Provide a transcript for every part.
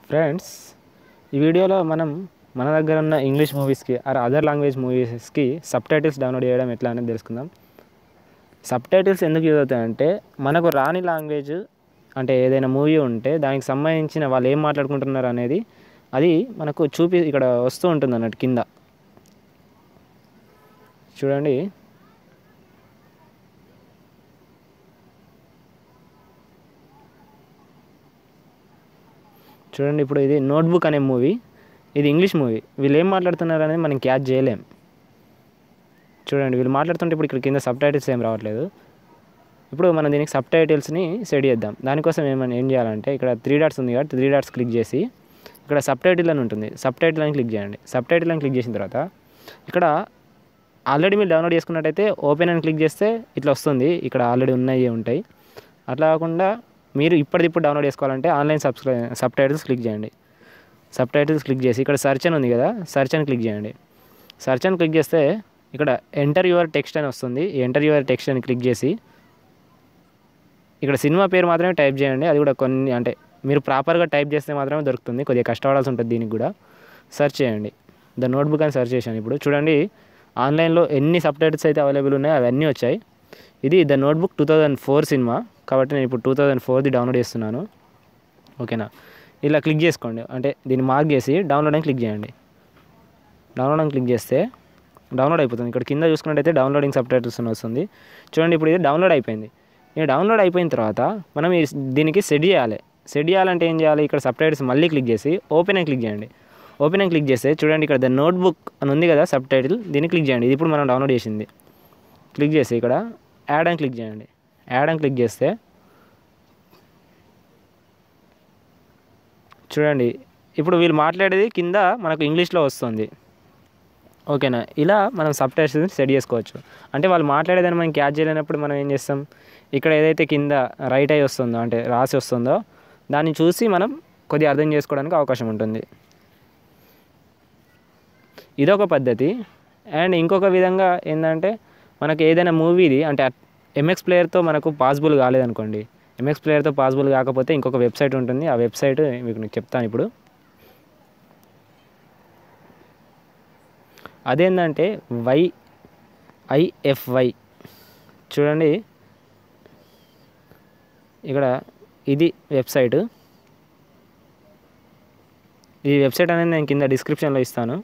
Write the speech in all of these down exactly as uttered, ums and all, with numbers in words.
Friends, ఈ వీడియోలో మనం మన దగ్గర ఉన్న ఇంగ్లీష్ మూవీస్కి ఆర్ అదర్ లాంగ్వేజ్ మూవీస్కి సబ్ టైటిల్స్ డౌన్లోడ్ చేయడం ఎట్లా అనేది తెలుసుకుందాం. సబ్ టైటిల్స్ ఎందుకు యూజ్ అవుతాయంటే, మనకు రాని లాంగ్వేజ్ అంటే ఏదైనా మూవీ ఉంటే దానికి సంబంధించిన వాళ్ళు ఏం మాట్లాడుకుంటున్నారు అనేది అది మనకు చూపి ఇక్కడ వస్తూ ఉంటుంది అన్నట్టు కింద. చూడండి, చూడండి ఇప్పుడు ఇది నోట్బుక్ అనే మూవీ, ఇది ఇంగ్లీష్ మూవీ. వీళ్ళు ఏం మాట్లాడుతున్నారు అనేది మనం క్యాచ్ చేయలేం. చూడండి, వీళ్ళు మాట్లాడుతుంటే ఇప్పుడు ఇక్కడ కింద సబ్ టైటిల్స్ ఏం రావట్లేదు. ఇప్పుడు మనం దీనికి సబ్ టైటిల్స్ని సెట్ చేద్దాం. దానికోసం ఏమైనా ఏం చేయాలంటే, ఇక్కడ త్రీ డాట్స్ ఉంది కాబట్టి త్రీ డాట్స్ క్లిక్ చేసి ఇక్కడ సబ్ టైటిల్ అని ఉంటుంది, సబ్ టైటిల్ అని క్లిక్ చేయండి. సబ్ టైటిల్ అని క్లిక్ చేసిన తర్వాత ఇక్కడ ఆల్రెడీ మీరు డౌన్లోడ్ చేసుకున్నట్టయితే ఓపెన్ అని క్లిక్ చేస్తే ఇట్లా వస్తుంది, ఇక్కడ ఆల్రెడీ ఉన్నాయి ఉంటాయి. అట్లా కాకుండా మీరు ఇప్పటిదిప్పుడు డౌన్లోడ్ చేసుకోవాలంటే ఆన్లైన్ సబ్స్క్రై సబ్ టైటిల్స్ క్లిక్ చేయండి. సబ్ టైటిల్స్ క్లిక్ చేసి ఇక్కడ సెర్చ్ అని ఉంది కదా, సెర్చ్ అని క్లిక్ చేయండి. సెర్చ్ అని క్లిక్ చేస్తే ఇక్కడ ఎంటర్ యువర్ టెక్స్ట్ అని వస్తుంది. ఎంటర్ యువర్ టెక్స్ట్ అని క్లిక్ చేసి ఇక్కడ సినిమా పేరు మాత్రమే టైప్ చేయండి. అది కూడా కొన్ని అంటే మీరు ప్రాపర్గా టైప్ చేస్తే మాత్రమే దొరుకుతుంది, కొద్దిగా కష్టపడాల్సి ఉంటుంది. దీనికి కూడా సెర్చ్ చేయండి, ద నోట్బుక్ అని సెర్చ్ చేశాను. ఇప్పుడు చూడండి, ఆన్లైన్లో ఎన్ని సబ్ టైటిల్స్ అయితే అవైలబుల్ ఉన్నాయో అవన్నీ వచ్చాయి. ఇది the notebook two thousand four సినిమా కాబట్టి నేను ఇప్పుడు టూ థౌజండ్ ఫోర్ది డౌన్లోడ్ చేస్తున్నాను. ఓకేనా, ఇలా క్లిక్ చేసుకోండి, అంటే దీన్ని మార్క్ చేసి డౌన్లోడ్ అని క్లిక్ చేయండి. డౌన్లోడ్ అని క్లిక్ చేస్తే డౌన్లోడ్ అయిపోతుంది. ఇక్కడ కింద చూసుకున్నట్టయితే డౌన్లోడింగ్ సబ్ టైటిల్స్ అని వస్తుంది. చూడండి, ఇప్పుడు ఇది డౌన్లోడ్ అయిపోయింది. ఈ డౌన్లోడ్ అయిపోయిన తర్వాత మనం ఈ దీనికి సెట్ చేయాలి. సెట్ చేయాలంటే ఏం చేయాలి, ఇక్కడ సబ్ టైటిల్స్ మళ్ళీ క్లిక్ చేసి ఓపెన్ అని క్లిక్ చేయండి. ఓపెన్ అని క్లిక్ చేస్తే చూడండి, ఇక్కడ ద నోట్బుక్ అని ఉంది కదా సబ్ టైటిల్, దీన్ని క్లిక్ చేయండి. ఇది ఇప్పుడు మనం డౌన్లోడ్ చేసింది. క్లిక్ చేసి ఇక్కడ యాడ్ అని క్లిక్ చేయండి. యాడ్ అని క్లిక్ చేస్తే చూడండి, ఇప్పుడు వీళ్ళు మాట్లాడేది కింద మనకు ఇంగ్లీష్లో వస్తుంది. ఓకేనా, ఇలా మనం సబ్ టైటిల్స్ని సెట్ చేసుకోవచ్చు. అంటే వాళ్ళు మాట్లాడేదాన్ని మనం క్యాచ్ చేయలేనప్పుడు మనం ఏం చేస్తాం, ఇక్కడ ఏదైతే కింద రైట్ అయి వస్తుందో అంటే రాసి వస్తుందో దాన్ని చూసి మనం కొద్దిగా అర్థం చేసుకోవడానికి అవకాశం ఉంటుంది. ఇదొక పద్ధతి. అండ్ ఇంకొక విధంగా ఏంటంటే, మనకు ఏదైనా మూవీది అంటే ఎంఎక్స్ ప్లేయర్తో మనకు పాసిబుల్ కాలేదనుకోండి, ఎంఎక్స్ ప్లేయర్తో పాసిబుల్ కాకపోతే ఇంకొక వెబ్సైట్ ఉంటుంది. ఆ వెబ్సైట్ మీకు నేను చెప్తాను ఇప్పుడు. అదేంటంటే వై ఐఎఫ్వై. చూడండి, ఇక్కడ ఇది వెబ్సైట్. ఈ వెబ్సైట్ అనేది నేను కింద డిస్క్రిప్షన్లో ఇస్తాను.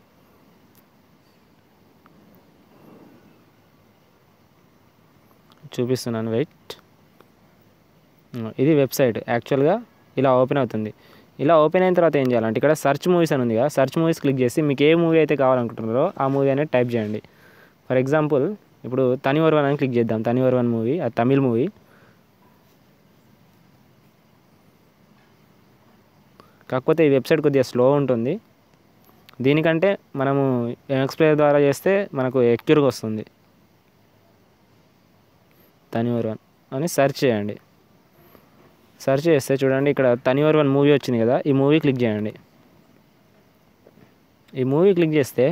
చూపిస్తున్నాను, వెయిట్. ఇది వెబ్సైట్ యాక్చువల్గా ఇలా ఓపెన్ అవుతుంది. ఇలా ఓపెన్ అయిన తర్వాత ఏం చేయాలంటే, ఇక్కడ సర్చ్ మూవీస్ అని ఉంది కదా, సర్చ్ మూవీస్ క్లిక్ చేసి మీకు ఏ మూవీ అయితే కావాలనుకుంటున్నారో ఆ మూవీ అనేది టైప్ చేయండి. ఫర్ ఎగ్జాంపుల్ ఇప్పుడు తనివర్వన్ అని క్లిక్ చేద్దాం. తనివర్వన్ మూవీ, అది తమిళ్ మూవీ. కాకపోతే ఈ వెబ్సైట్ కొద్దిగా స్లో ఉంటుంది. దీనికంటే మనము ఎక్స్ప్లేర్ ద్వారా చేస్తే మనకు ఎక్యూర్గా వస్తుంది. తనివర్వన్ అని సెర్చ్ చేయండి. సెర్చ్ చేస్తే చూడండి, ఇక్కడ తనివర్వన్ మూవీ వచ్చింది కదా, ఈ మూవీ క్లిక్ చేయండి. ఈ మూవీ క్లిక్ చేస్తే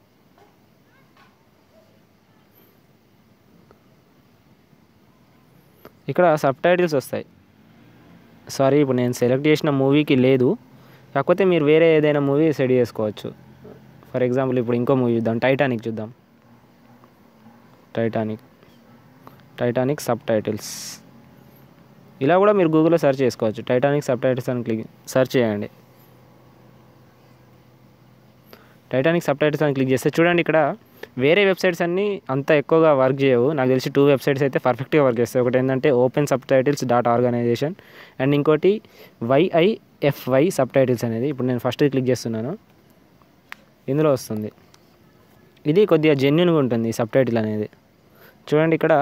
ఇక్కడ సబ్ టైటిల్స్ వస్తాయి. సారీ, ఇప్పుడు నేను సెలెక్ట్ చేసిన మూవీకి లేదు, కాకపోతే మీరు వేరే ఏదైనా మూవీ సెట్ చేసుకోవచ్చు. ఫర్ ఎగ్జాంపుల్ ఇప్పుడు ఇంకో మూవీ చూద్దాం, టైటానిక్ చూద్దాం. Titanic Titanic subtitles. ఇలా కూడా మీరు గూగుల్లో సెర్చ్ చేసుకోవచ్చు. టైటానిక్ సబ్ టైటిల్స్ అని క్లిక్ సెర్చ్ చేయండి. టైటానిక్ సబ్ టైటిల్స్ అని క్లిక్ చేస్తే చూడండి, ఇక్కడ వేరే వెబ్సైట్స్ అన్నీ అంత ఎక్కువగా వర్క్ చేయవు. నాకు తెలిసి టూ వెబ్సైట్స్ అయితే పర్ఫెక్ట్గా వర్క్ చేస్తాయి. ఒకటి ఏంటంటే open subtitles dot organization and ఇంకోటి వైఐఎఫ్వై సబ్ టైటిల్స్ అనేది. ఇప్పుడు నేను ఫస్ట్ క్లిక్ చేస్తున్నాను, ఇందులో వస్తుంది. ఇది కొద్దిగా జెన్యూన్గా ఉంటుంది సబ్ టైటిల్ అనేది. చూడండి, ఇక్కడ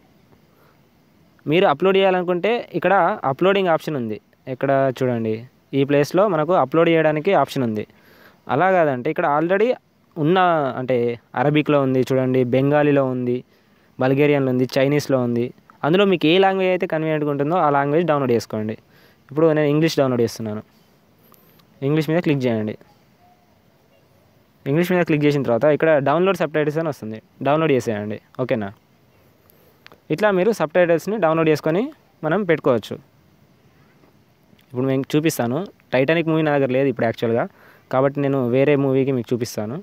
మీరు అప్లోడ్ చేయాలనుకుంటే ఇక్కడ అప్లోడింగ్ ఆప్షన్ ఉంది. ఇక్కడ చూడండి, ఈ ప్లేస్లో మనకు అప్లోడ్ చేయడానికి ఆప్షన్ ఉంది. అలా కాదంటే ఇక్కడ ఆల్రెడీ ఉన్న అంటే అరబిక్లో ఉంది, చూడండి బెంగాలీలో ఉంది, బల్గేరియన్లో ఉంది, చైనీస్లో ఉంది. అందులో మీకు ఏ లాంగ్వేజ్ అయితే కన్వీనియంట్గా ఉంటుందో ఆ లాంగ్వేజ్ డౌన్లోడ్ చేసుకోండి. ఇప్పుడు నేను ఇంగ్లీష్ డౌన్లోడ్ చేస్తున్నాను. ఇంగ్లీష్ మీద క్లిక్ చేయండి. ఇంగ్లీష్ మీద క్లిక్ చేసిన తర్వాత ఇక్కడ డౌన్లోడ్ సబ్ టైటిల్స్ అని వస్తుంది, డౌన్లోడ్ చేసేయండి. ఓకేనా, ఇట్లా మీరు సబ్ టైటిల్స్ని డౌన్లోడ్ చేసుకొని మనం పెట్టుకోవచ్చు. ఇప్పుడు నేను చూపిస్తాను. టైటానిక్ మూవీ నా దగ్గర లేదు ఇప్పుడు యాక్చువల్గా, కాబట్టి నేను వేరే మూవీకి మీకు చూపిస్తాను.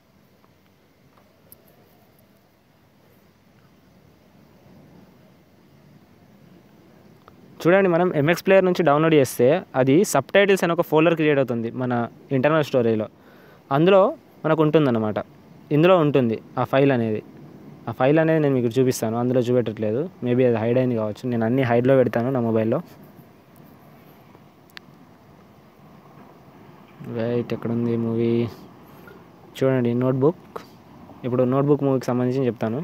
చూడండి, మనం ఎంఎక్స్ ప్లేయర్ నుంచి డౌన్లోడ్ చేస్తే అది సబ్ టైటిల్స్ అని ఒక ఫోల్డర్ క్రియేట్ అవుతుంది మన ఇంటర్నల్ స్టోరేజ్లో. అందులో మనకు ఉంటుందన్నమాట, ఇందులో ఉంటుంది ఆ ఫైల్ అనేది. ఆ ఫైల్ అనేది నేను మీకు చూపిస్తాను, అందులో చూపెట్టట్లేదు, మేబీ అది హైడ్ అయింది కావచ్చు. నేను అన్ని హైడ్లో పెడతాను నా మొబైల్లో. రైట్, ఎక్కడుంది మూవీ? చూడండి, నోట్బుక్. ఇప్పుడు నోట్బుక్ మూవీకి సంబంధించి చెప్తాను.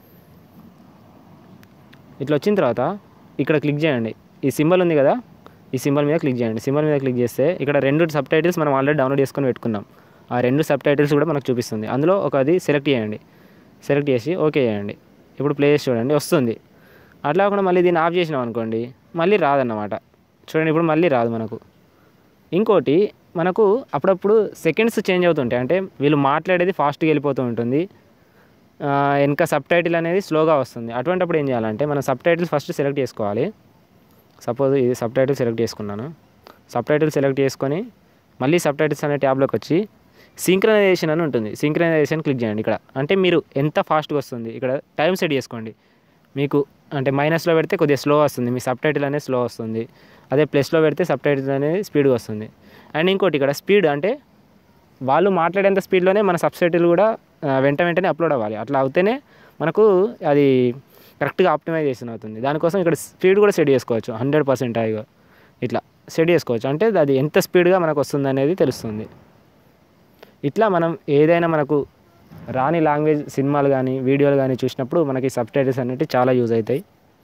ఇట్లా వచ్చిన తర్వాత ఇక్కడ క్లిక్ చేయండి, ఈ సింబల్ ఉంది కదా, ఈ సింబల్ మీద క్లిక్ చేయండి. సింబల్ మీద క్లిక్ చేస్తే ఇక్కడ రెండు సబ్ టైటిల్స్ మనం ఆల్రెడీ డౌన్లోడ్ చేసుకొని పెట్టుకున్నాం. ఆ రెండు సబ్ టైటిల్స్ కూడా మనకు చూపిస్తుంది. అందులో ఒకది సెలెక్ట్ చేయండి, సెలెక్ట్ చేసి ఓకే చేయండి. ఇప్పుడు ప్లే చేసి చూడండి, వస్తుంది. అట్లా కాకుండా మళ్ళీ దీన్ని ఆఫ్ చేసినాం అనుకోండి, మళ్ళీ రాదన్నమాట. చూడండి, ఇప్పుడు మళ్ళీ రాదు మనకు. ఇంకోటి, మనకు అప్పుడప్పుడు సెకండ్స్ చేంజ్ అవుతుంటాయి, అంటే వీళ్ళు మాట్లాడేది ఫాస్ట్గా వెళ్ళిపోతూ ఉంటుంది, వెనక సబ్ టైటిల్ అనేది స్లోగా వస్తుంది. అటువంటిప్పుడు ఏం చేయాలంటే మనం సబ్ టైటిల్స్ ఫస్ట్ సెలెక్ట్ చేసుకోవాలి. సపోజ్ ఇది సబ్ టైటిల్ సెలెక్ట్ చేసుకున్నాను. సబ్ టైటిల్ సెలెక్ట్ చేసుకొని మళ్ళీ సబ్ టైటిల్స్ అనే ట్యాబ్లోకి వచ్చి సింక్రనైజేషన్ అని ఉంటుంది, సింక్రనైజేషన్ క్లిక్ చేయండి. ఇక్కడ అంటే మీరు ఎంత ఫాస్ట్గా వస్తుంది, ఇక్కడ టైం సెట్ చేసుకోండి. మీకు అంటే మైనస్లో పెడితే కొద్దిగా స్లో వస్తుంది, మీ సబ్ టైటిల్ అనేది స్లో వస్తుంది. అదే ప్లస్లో పెడితే సబ్ టైటిల్ అనేది స్పీడ్గా వస్తుంది. అండ్ ఇంకోటి, ఇక్కడ స్పీడ్ అంటే వాళ్ళు మాట్లాడేంత స్పీడ్లోనే మన సబ్ టైటిల్ కూడా వెంట వెంటనే అప్లోడ్ అవ్వాలి. అట్లా అవుతేనే మనకు అది కరెక్ట్గా ఆప్టిమైజేషన్ అవుతుంది. దానికోసం ఇక్కడ స్పీడ్ కూడా సెట్ చేసుకోవచ్చు, హండ్రెడ్ పర్సెంట్ హాయిగా ఇట్లా సెట్ చేసుకోవచ్చు. అంటే అది ఎంత స్పీడ్గా మనకు వస్తుంది అనేది తెలుస్తుంది. ఇట్లా మనం ఏదైనా మనకు రాని లాంగ్వేజ్ సినిమాలు కానీ వీడియోలు కానీ చూసినప్పుడు మనకి సబ్ టైటిల్స్ అనేవి చాలా యూజ్ అవుతాయి.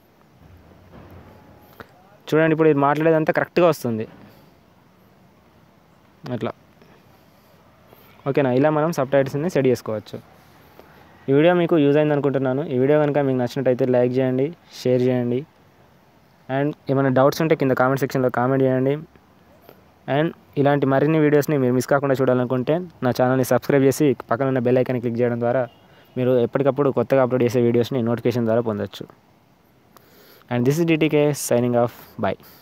చూడండి, ఇప్పుడు ఇది మాట్లాడేదంతా కరెక్ట్గా వస్తుంది అట్లా. ఓకేనా, ఇలా మనం సబ్ టైటిల్స్ని సెట్ చేసుకోవచ్చు. ఈ వీడియో మీకు యూజ్ అయింది అనుకుంటున్నాను. ఈ వీడియో కనుక మీకు నచ్చినట్టయితే లైక్ చేయండి, షేర్ చేయండి, అండ్ ఏమైనా డౌట్స్ ఉంటే కింద కామెంట్ సెక్షన్లో కామెంట్ చేయండి. అండ్ ఇలాంటి మరిన్ని వీడియోస్ని మీరు మిస్ కాకుండా చూడాలనుకుంటే నా ఛానల్ని సబ్స్క్రైబ్ చేసి పక్కన ఉన్న బెల్ ఐకాన్ని క్లిక్ చేయడం ద్వారా మీరు ఎప్పటికప్పుడు కొత్తగా అప్లోడ్ చేసే వీడియోస్ని నోటిఫికేషన్ ద్వారా పొందొచ్చు. And this is D T K signing off. By.